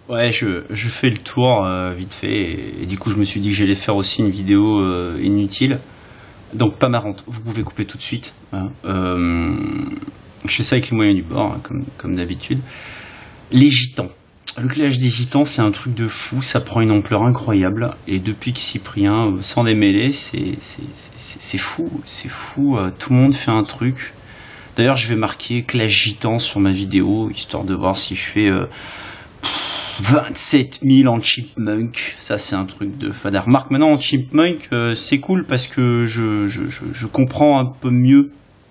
Ouais, je fais le tour vite fait et du coup je me suis dit que j'allais faire aussi une vidéo inutile, donc pas marrante. Vous pouvez couper tout de suite, hein. Je fais ça avec les moyens du bord, hein, comme d'habitude. Les gitans. Le clash des gitans, c'est un truc de fou, ça prend une ampleur incroyable et depuis que Cyprien s'en démêlé, c'est fou, c'est fou. Tout le monde fait un truc. D'ailleurs, je vais marquer clash gitan sur ma vidéo histoire de voir si je fais 27 000 en chipmunk. Ça c'est un truc de fada. Remarque, maintenant en chipmunk c'est cool parce que je comprends un peu mieux.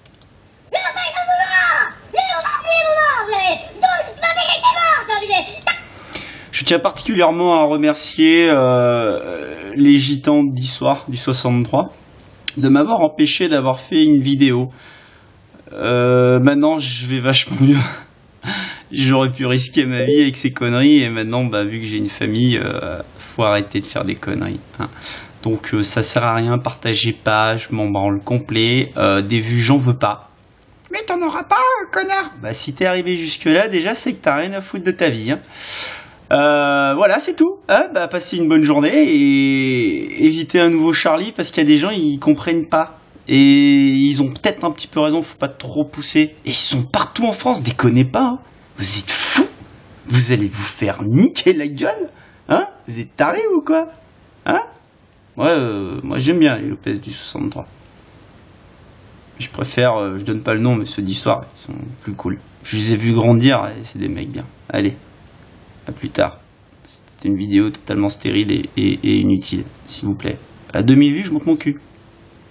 Je tiens particulièrement à remercier les gitans d'Issoire du 63 de m'avoir empêché d'avoir fait une vidéo. Maintenant je vais vachement mieux. J'aurais pu risquer ma vie avec ces conneries et maintenant vu que j'ai une famille, faut arrêter de faire des conneries, hein. Donc ça sert à rien, partagez pas, je m'en branle complet, des vues j'en veux pas. Mais t'en auras pas, connard. Si t'es arrivé jusque là déjà c'est que t'as rien à foutre de ta vie, hein. Voilà, c'est tout, hein. Passez une bonne journée et évitez un nouveau Charlie parce qu'il y a des gens ils comprennent pas. Et ils ont peut-être un petit peu raison, faut pas trop pousser. Et ils sont partout en France, déconnez pas, hein. Vous êtes fous. Vous allez vous faire niquer la gueule, hein. Vous êtes tarés ou quoi, hein. Ouais, moi j'aime bien les Lopez du 63. Je préfère, je donne pas le nom, mais ceux d'Histoire, ils sont plus cool. Je les ai vus grandir et c'est des mecs bien. Allez, à plus tard. C'était une vidéo totalement stérile et inutile, s'il vous plaît. À 2000 vues, je monte mon cul.